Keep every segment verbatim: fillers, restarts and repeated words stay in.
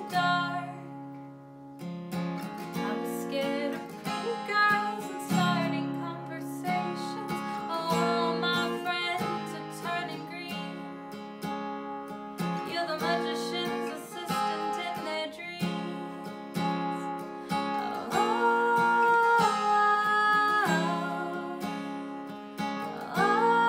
dark. I'm scared of pink girls and starting conversations. All my friends are turning green. You're the magician's assistant in their dreams. Oh, oh, oh,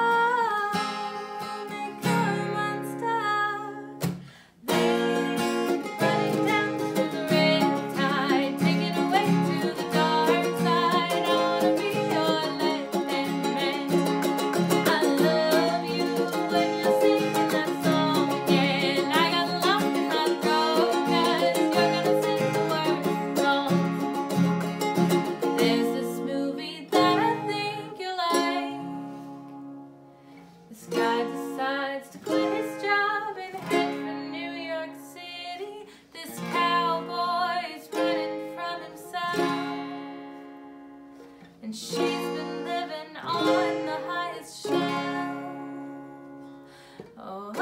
they come unstuck. They running down to the riptide, taking away to the dark side. I wanna be your left-hand man. I love you when you're singing that song again. I got locked in my throat 'cause you're gonna sing the words wrong. There's this movie that I think you like. This guy decides to quit his job and head for New York City. This cowboy's running from himself, and she's been living on the highest shelf. Oh, oh,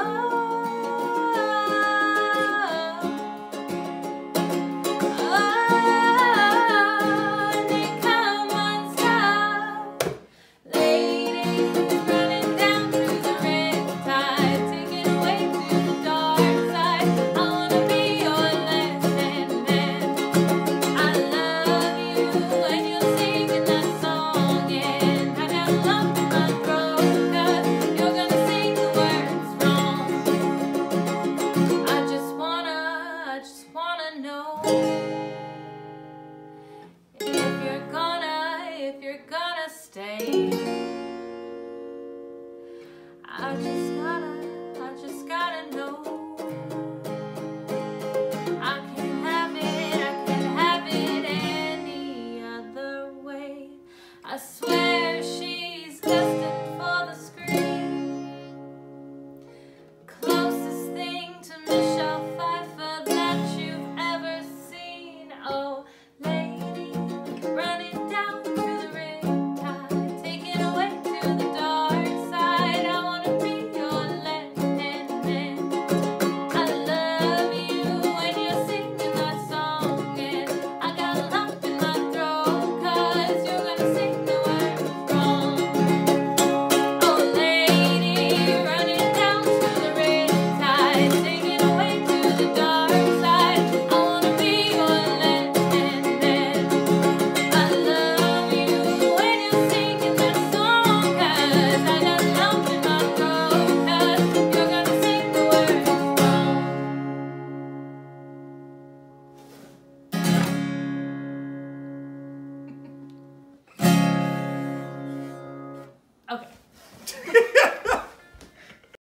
oh, and they come unstuck. Ladies running down through the riptide, taking away to the dark side. I wanna be your left-hand man. I love you when you're singing that song, and I got lump in my throat 'cause you're gonna sing the words wrong. I just wanna, I just wanna know.